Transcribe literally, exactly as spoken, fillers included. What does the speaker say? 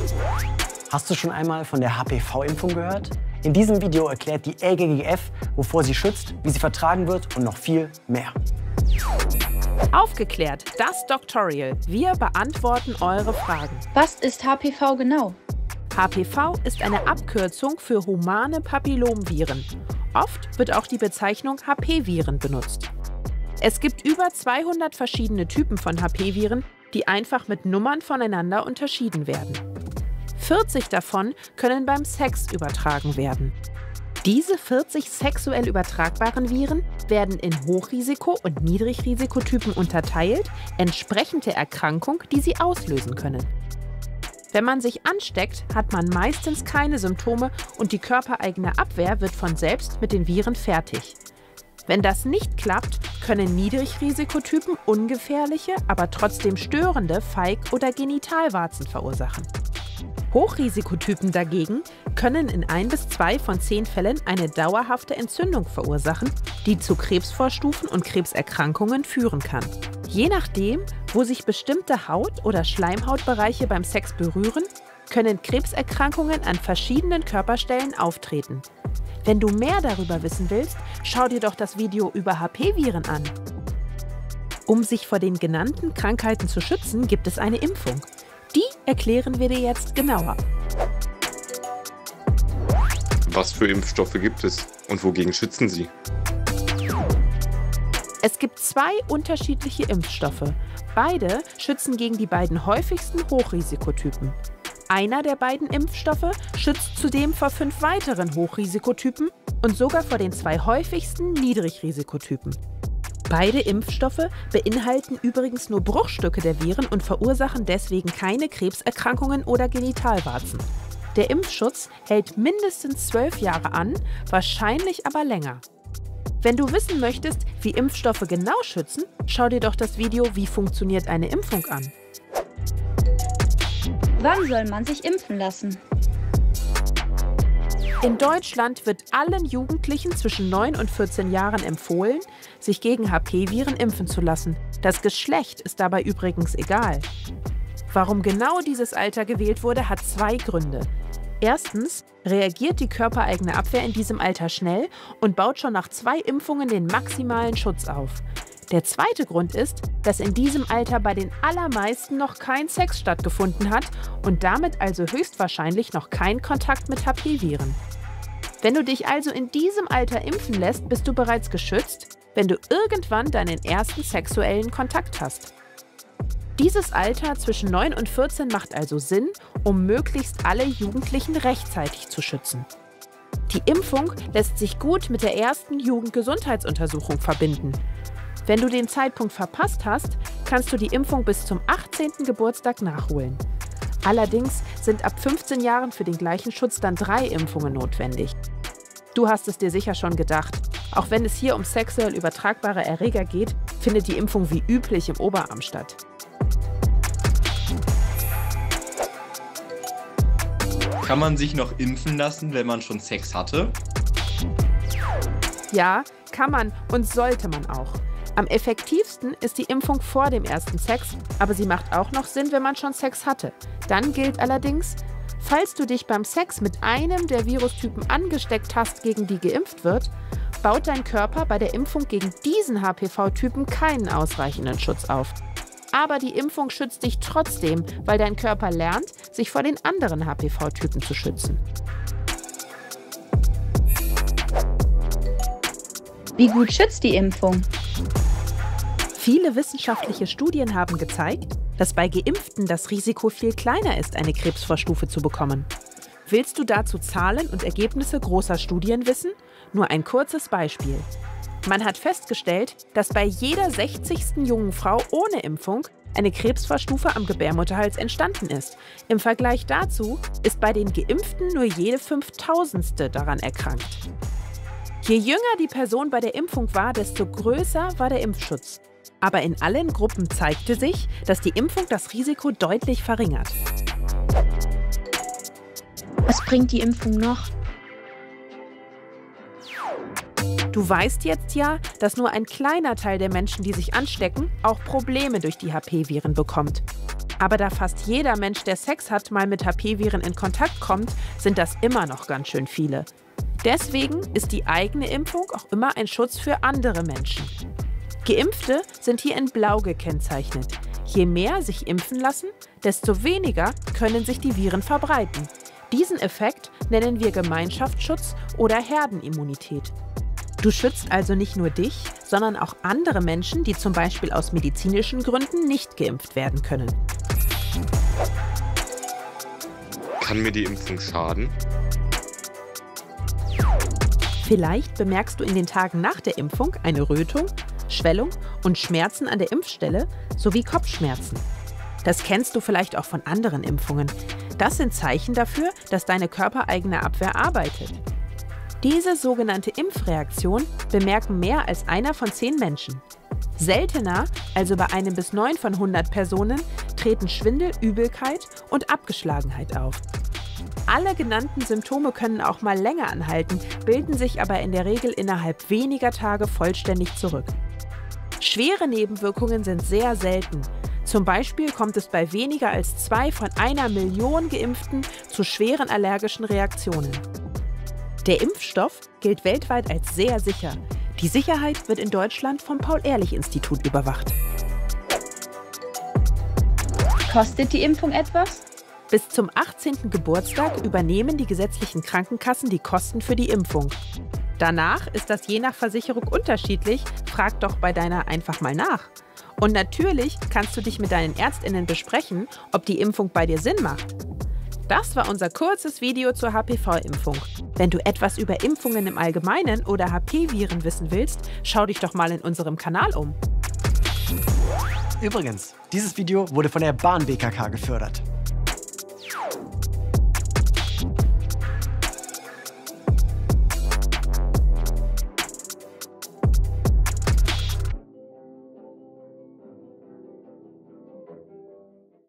Hast du schon einmal von der H P V-Impfung gehört? In diesem Video erklärt die L G G F, wovor sie schützt, wie sie vertragen wird und noch viel mehr. Aufgeklärt, das Doctorial. Wir beantworten eure Fragen. Was ist H P V genau? H P V ist eine Abkürzung für humane Papillomviren. Oft wird auch die Bezeichnung H P-Viren benutzt. Es gibt über zweihundert verschiedene Typen von H P-Viren, die einfach mit Nummern voneinander unterschieden werden. vierzig davon können beim Sex übertragen werden. Diese vierzig sexuell übertragbaren Viren werden in Hochrisiko- und Niedrigrisikotypen unterteilt, entsprechend der Erkrankung, die sie auslösen können. Wenn man sich ansteckt, hat man meistens keine Symptome und die körpereigene Abwehr wird von selbst mit den Viren fertig. Wenn das nicht klappt, können Niedrigrisikotypen ungefährliche, aber trotzdem störende Feig- oder Genitalwarzen verursachen. Hochrisikotypen dagegen können in ein bis zwei von zehn Fällen eine dauerhafte Entzündung verursachen, die zu Krebsvorstufen und Krebserkrankungen führen kann. Je nachdem, wo sich bestimmte Haut- oder Schleimhautbereiche beim Sex berühren, können Krebserkrankungen an verschiedenen Körperstellen auftreten. Wenn du mehr darüber wissen willst, schau dir doch das Video über H P-Viren an. Um sich vor den genannten Krankheiten zu schützen, gibt es eine Impfung. Die erklären wir dir jetzt genauer. Was für Impfstoffe gibt es und wogegen schützen sie? Es gibt zwei unterschiedliche Impfstoffe. Beide schützen gegen die beiden häufigsten Hochrisikotypen. Einer der beiden Impfstoffe schützt zudem vor fünf weiteren Hochrisikotypen und sogar vor den zwei häufigsten Niedrigrisikotypen. Beide Impfstoffe beinhalten übrigens nur Bruchstücke der Viren und verursachen deswegen keine Krebserkrankungen oder Genitalwarzen. Der Impfschutz hält mindestens zwölf Jahre an, wahrscheinlich aber länger. Wenn du wissen möchtest, wie Impfstoffe genau schützen, schau dir doch das Video "Wie funktioniert eine Impfung" an. Wann soll man sich impfen lassen? In Deutschland wird allen Jugendlichen zwischen neun und vierzehn Jahren empfohlen, sich gegen H P-Viren impfen zu lassen. Das Geschlecht ist dabei übrigens egal. Warum genau dieses Alter gewählt wurde, hat zwei Gründe. Erstens reagiert die körpereigene Abwehr in diesem Alter schnell und baut schon nach zwei Impfungen den maximalen Schutz auf. Der zweite Grund ist, dass in diesem Alter bei den allermeisten noch kein Sex stattgefunden hat und damit also höchstwahrscheinlich noch kein Kontakt mit H P-Viren. Wenn du dich also in diesem Alter impfen lässt, bist du bereits geschützt, wenn du irgendwann deinen ersten sexuellen Kontakt hast. Dieses Alter zwischen neun und vierzehn macht also Sinn, um möglichst alle Jugendlichen rechtzeitig zu schützen. Die Impfung lässt sich gut mit der ersten Jugendgesundheitsuntersuchung verbinden. Wenn du den Zeitpunkt verpasst hast, kannst du die Impfung bis zum achtzehnten Geburtstag nachholen. Allerdings sind ab fünfzehn Jahren für den gleichen Schutz dann drei Impfungen notwendig. Du hast es dir sicher schon gedacht. Auch wenn es hier um sexuell übertragbare Erreger geht, findet die Impfung wie üblich im Oberarm statt. Kann man sich noch impfen lassen, wenn man schon Sex hatte? Ja, kann man und sollte man auch. Am effektivsten ist die Impfung vor dem ersten Sex, aber sie macht auch noch Sinn, wenn man schon Sex hatte. Dann gilt allerdings, falls du dich beim Sex mit einem der Virustypen angesteckt hast, gegen die geimpft wird, baut dein Körper bei der Impfung gegen diesen H P V-Typen keinen ausreichenden Schutz auf. Aber die Impfung schützt dich trotzdem, weil dein Körper lernt, sich vor den anderen H P V-Typen zu schützen. Wie gut schützt die Impfung? Viele wissenschaftliche Studien haben gezeigt, dass bei Geimpften das Risiko viel kleiner ist, eine Krebsvorstufe zu bekommen. Willst du dazu Zahlen und Ergebnisse großer Studien wissen? Nur ein kurzes Beispiel. Man hat festgestellt, dass bei jeder sechzigsten jungen Frau ohne Impfung eine Krebsvorstufe am Gebärmutterhals entstanden ist. Im Vergleich dazu ist bei den Geimpften nur jede fünftausendste daran erkrankt. Je jünger die Person bei der Impfung war, desto größer war der Impfschutz. Aber in allen Gruppen zeigte sich, dass die Impfung das Risiko deutlich verringert. Was bringt die Impfung noch? Du weißt jetzt ja, dass nur ein kleiner Teil der Menschen, die sich anstecken, auch Probleme durch die H P-Viren bekommt. Aber da fast jeder Mensch, der Sex hat, mal mit H P-Viren in Kontakt kommt, sind das immer noch ganz schön viele. Deswegen ist die eigene Impfung auch immer ein Schutz für andere Menschen. Geimpfte sind hier in Blau gekennzeichnet. Je mehr sich impfen lassen, desto weniger können sich die Viren verbreiten. Diesen Effekt nennen wir Gemeinschaftsschutz oder Herdenimmunität. Du schützt also nicht nur dich, sondern auch andere Menschen, die zum Beispiel aus medizinischen Gründen nicht geimpft werden können. Kann mir die Impfung schaden? Vielleicht bemerkst du in den Tagen nach der Impfung eine Rötung, Schwellung und Schmerzen an der Impfstelle sowie Kopfschmerzen. Das kennst du vielleicht auch von anderen Impfungen. Das sind Zeichen dafür, dass deine körpereigene Abwehr arbeitet. Diese sogenannte Impfreaktion bemerken mehr als einer von zehn Menschen. Seltener, also bei einem bis neun von hundert Personen, treten Schwindel, Übelkeit und Abgeschlagenheit auf. Alle genannten Symptome können auch mal länger anhalten, bilden sich aber in der Regel innerhalb weniger Tage vollständig zurück. Schwere Nebenwirkungen sind sehr selten. Zum Beispiel kommt es bei weniger als zwei von einer Million Geimpften zu schweren allergischen Reaktionen. Der Impfstoff gilt weltweit als sehr sicher. Die Sicherheit wird in Deutschland vom Paul-Ehrlich-Institut überwacht. Kostet die Impfung etwas? Bis zum achtzehnten Geburtstag übernehmen die gesetzlichen Krankenkassen die Kosten für die Impfung. Danach ist das je nach Versicherung unterschiedlich. Frag doch bei deiner einfach mal nach. Und natürlich kannst du dich mit deinen ÄrztInnen besprechen, ob die Impfung bei dir Sinn macht. Das war unser kurzes Video zur H P V-Impfung. Wenn du etwas über Impfungen im Allgemeinen oder H P-Viren wissen willst, schau dich doch mal in unserem Kanal um. Übrigens, dieses Video wurde von der Bahn B K K gefördert.